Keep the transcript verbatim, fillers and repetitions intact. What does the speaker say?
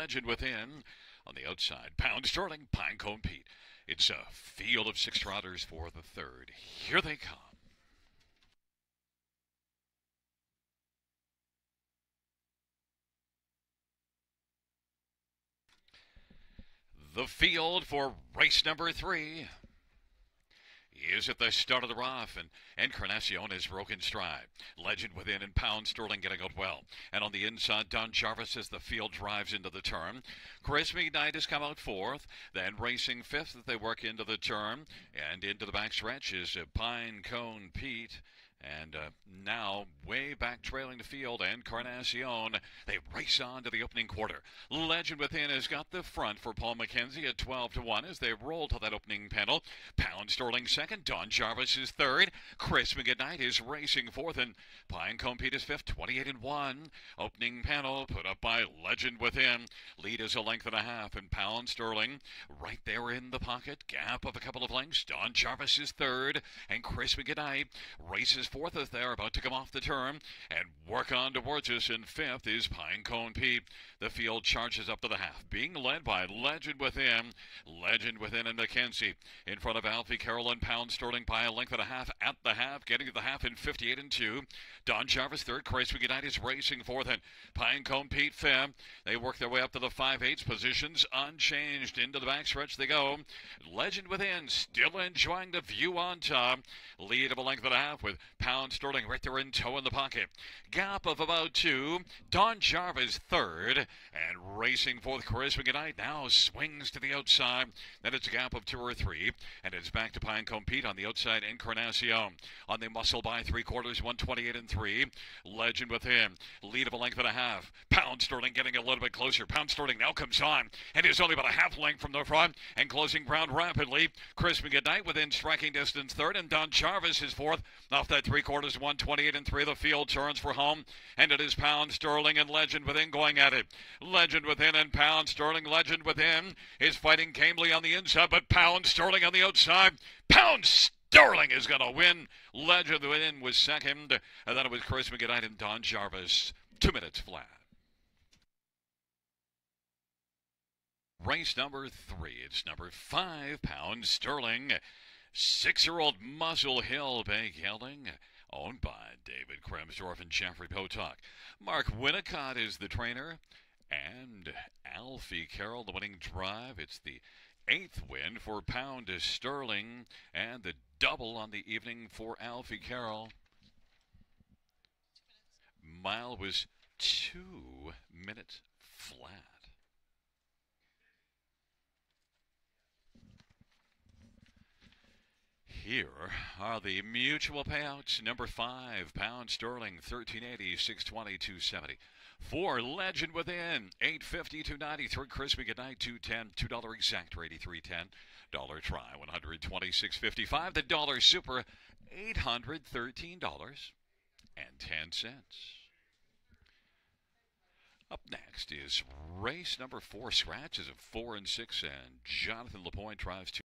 Legend Within. On the outside, Pound Sterling, Pinecone Pete. It's a field of six trotters for the third. Here they come. The field for race number three is at the start of the rough, and Encarnacion is broken stride. Legend Within and Pound Sterling getting out well. And on the inside, Don Jarvis as the field drives into the turn. Chris McKnight has come out fourth. Then racing fifth as they work into the turn. And into the backstretch is Pinecone Pete. And uh, now, way back trailing the field, Encarnacion. They race on to the opening quarter. Legend Within has got the front for Paul McKenzie at twelve to one as they roll to that opening panel. Pound Sterling second. Don Jarvis is third. Chris McKnight is racing fourth. And Pinecone Pete is fifth, twenty-eight and one. Opening panel put up by Legend Within. Lead is a length and a half. And Pound Sterling right there in the pocket. Gap of a couple of lengths. Don Jarvis is third. And Chris McKnight races fourth as they're about to come off the turn and work on towards us. In fifth is Pinecone Pete. The field charges up to the half, being led by Legend Within. Legend Within and McKenzie in front of Alfie Carroll and Pound Sterling by a length and a half at the half, getting to the half in fifty-eight and two. Don Jarvis third. Chris McKnight is racing fourth, and Pinecone Pete fifth. They work their way up to the five eighths positions, unchanged. Into the backstretch they go. Legend Within still enjoying the view on top. Lead of a length and a half with Pound Sterling right there in tow in the pocket. Gap of about two. Don Jarvis third. And racing fourth, Chris McKnight now swings to the outside. Then it's a gap of two or three. And it's back to Pinecone Pete on the outside. Encarnacion on the muscle by three quarters, one twenty-eight and three. Legend Within. Lead of a length and a half. Pound Sterling getting a little bit closer. Pound Sterling now comes on and is only about a half length from the front and closing ground rapidly. Chris McKnight within striking distance third, and Don Jarvis is fourth. Off that three quarters, one twenty-eight and three. The field turns for home, and it is Pound Sterling and Legend Within going at it. Legend Within and Pound Sterling. Legend Within is fighting gamely on the inside, but Pound Sterling on the outside. Pound Sterling is going to win. Legend Within was second, and then it was Chris McKnight and Don Jarvis. Two minutes flat. Race number three. It's number five, Pound Sterling. Six-year-old Muscle Hill Bay Gelding, owned by David Kremsdorf and Jeffrey Potok. Mark Winnicott is the trainer, and Alfie Carroll the winning drive. It's the eighth win for Pound Sterling, and the double on the evening for Alfie Carroll. Mile was two minutes flat. Here are the mutual payouts. Number five, Pound Sterling, thirteen eighty, six twenty, two seventy. Four, Legend Within, eight fifty, two ninety. Three, Chris McKnight, two ten. Two dollar exact, eighty-three ten. Dollar try, one hundred twenty-six fifty-five. The dollar super, eight hundred thirteen dollars and ten cents. Up next is race number four. Scratches of four and six, and Jonathan LaPointe drives two.